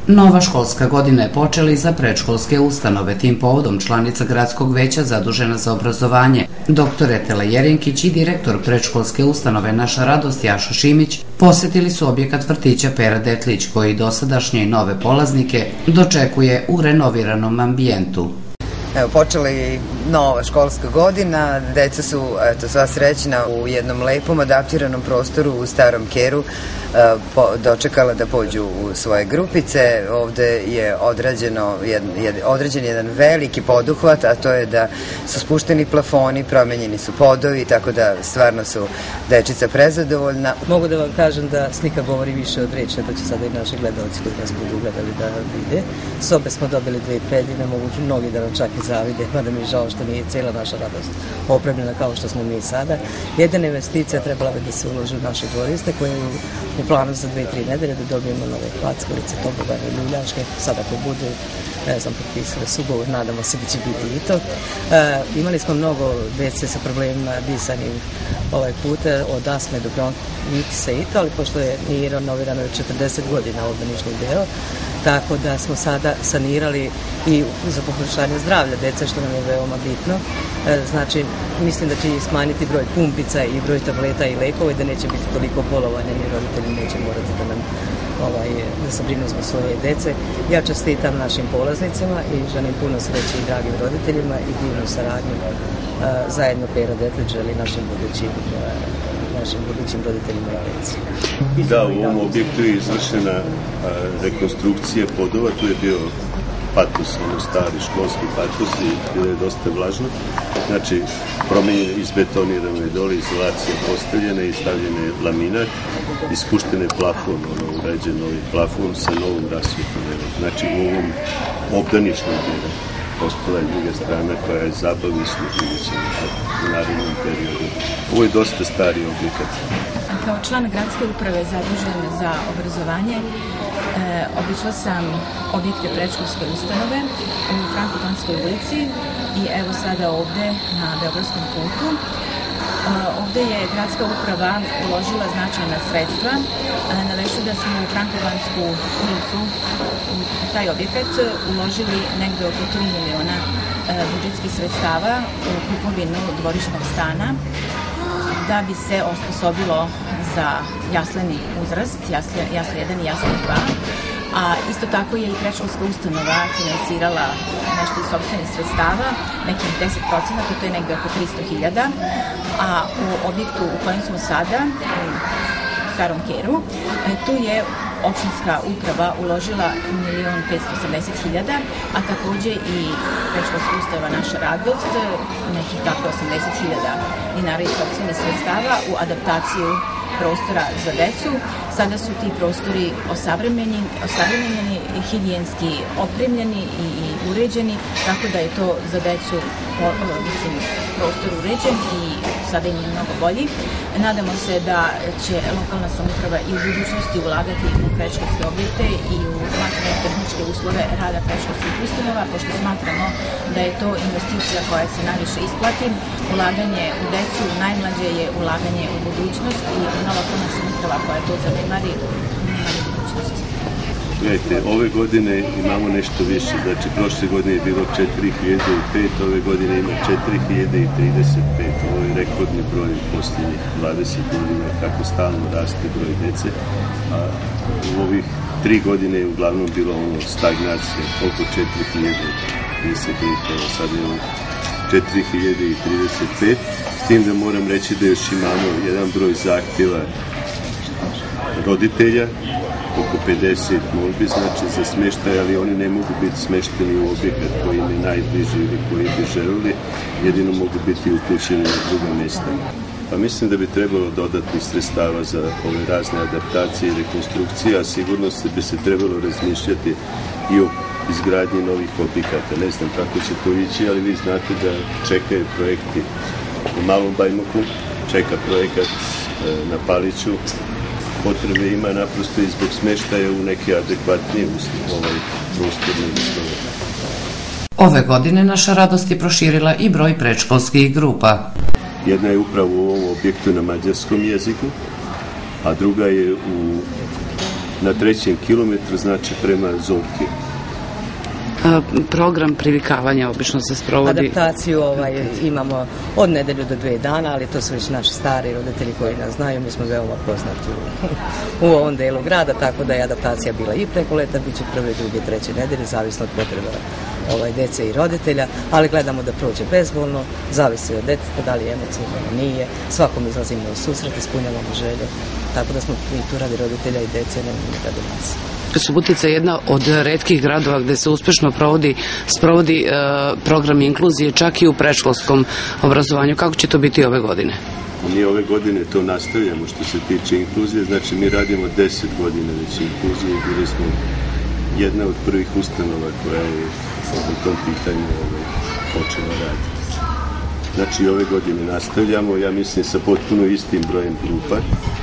Nova školska godina je počela i za predškolske ustanove. Tim povodom članica Gradskog veća zadužena za obrazovanje, dr. Etela Jerinkić i direktor predškolske ustanove Naša radost Jašo Šimić posetili su objekat vrtića Pera Detlić, koji dosadašnje i nove polaznike dočekuje u renoviranom ambijentu. Evo, počela je nova školska godina, deca su sva srećna u jednom lepom adaptiranom prostoru u Starom Keru, dočekala da pođu u svoje grupice. Ovde je određen jedan veliki poduhvat, a to je da su spušteni plafoni, promenjeni su podovi, tako da stvarno su dečica prezadovoljna. Mogu da vam kažem da slika govori više od reči, to će sada i naši gledalci koji nas budu gledali da vide. Sobe smo dobili 2 predivne, mogu mnogi da nam čak i zavide, mada mi je žao što nije cijela Naša radost opremljena kao što smo mi sada. Jedina investicija trebala bi da se uloži u naše dvorište, koje je u planu za 2-3 nedelje da dobijemo nove klackalice, tobogane, ljuljaške. Sada ako bude, ne znam, potpisali su ugovor, nadamo se da će biti i to. Imali smo mnogo dece sa problemima disanim ovaj put, od astme do bronhitisa i to, ali pošto je nije renovirano 40 godina obdanišni deo, tako da smo sada sanirali i za poboljšanje zdravlja dece, što nam je veoma bitno. Znači, mislim da će smanjiti broj pumpica i broj tableta i lekova i da neće biti toliko bolovanja, ni roditelji neće morati da nam da se brinu zbog svoje dece. Ja čestitam našim polaznicima i želim puno sreće i dragim roditeljima i divnu saradnju. Zajedno Pera Detlić želi našim budućim roditeljima na lici. Da, u ovom objektu je izvršena rekonstrukcija podova, tu je bio patos, stari školski patos i bilo je dosta vlažno. Znači, promenjeno, izbetonirano je dole, izolacija postavljena i stavljen je laminat i spušten je plafon, uređen novi plafon sa novom rasvjetom. Znači, u ovom obdaničnom delu postala je druga strana koja je zabavišna u narednom periodu. Ovo je dosta stari objekat. Kao član gradske uprave zadužen za obrazovanje, obišla sam objekte predškolske ustanove u Frankopanskoj ulici i evo sada ovde na Beogradskom putu. Ovde je gradska uprava uložila značajna sredstva. Navešću da smo u Frankopansku ulicu, u taj objekat, uložili negde oko 3 miliona budžetskih sredstava u kupovinu dvorišnog stana da bi se osposobilo za jasleni uzrast, jasle 1 i jasle 2, a isto tako je i predškolska ustanova finansirala nešto iz sopstvenih sredstava, nekim 10%, to je negde oko 300.000, a u objektu u kojem smo sada, u Starom Keru, tu je opštinska uprava uložila 1.580.000, a takođe i predškolska ustanova Naša radost, nekih tako 80.000 dinara iz sopstvenih sredstava u adaptaciju prostora za decu. Sada su ti prostori osavremenjeni, higijenski opremljeni i uređeni, tako da je to za decu prostor uređen i sada im je mnogo bolji. Nadamo se da će lokalna samouprava i u budućnosti ulagati u predškolske objekte i u materijalno-tehničke uslove rada predškolskih ustanova, pošto smatramo da je to investicija koja se najviše isplati. Ulaganje u decu najmlađe je ulaganje u budućnost i ona lokalna samouprava koja to zanemari, nema budućnosti. Gledajte, ove godine imamo nešto više, znači prošle godine je bilo 4.005, ove godine ima 4.035, ovo je rekordni broj posljednjih 20 godina, kako stalno raste broj dece, a u ovih 3 godine je uglavnom bilo stagnacija, oko 4.035, sad je ovo 4.035, s tim da moram reći da još imamo jedan broj zahtjeva roditelja, oko 50 molbi, znači za smještaj, ali oni ne mogu biti smješteni u objekat koji im je najbliži ili koji bi želili, jedino mogu biti upućeni na druga mjesta. Pa mislim da bi trebalo dodatnih sredstava za ove razne adaptacije i rekonstrukcije, a sigurno bi se trebalo razmišljati i o izgradnji novih objekata. Ne znam kako će to ići, ali vi znate da čekaju projekti u Malom Bajmoku, čeka projekat na Paliću, potrebe ima naprosto i zbog smještaja u neke adekvatnije prostorne uslove. Ove godine Naša radost je proširila i broj predškolskih grupa. Jedna je upravo u ovom objektu na mađarskom jeziku, a druga je na 3. kilometru, znači prema Zorki. Program privikavanja obično se sprovodi... Adaptaciju imamo od nedelju do 2 dana, ali to su već naši stari roditelji koji nas znaju, mi smo veoma poznati u ovom delu grada, tako da je adaptacija bila i preko leta, bit će 1., 2., 3. nedelje, zavisno od potreba dece i roditelja, ali gledamo da prođe bezbolno, zavisi od deteta, da li je emocionalno, nije, svakom izlazimo u susret, ispunjavamo želje, tako da smo i tu radi roditelja i dece, nemamo radi nas. Subotica je jedna od retkih gradova gde se uspešno sprovodi program inkluzije, čak i u predškolskom obrazovanju. Kako će to biti ove godine? Mi ove godine to nastavljamo što se tiče inkluzije, znači mi radimo 10 godina već inkluziju, bili smo jedna od prvih ustanova koja je u tom pitanju počela raditi. Znači ove godine nastavljamo, ja mislim sa potpuno istim brojem grupa.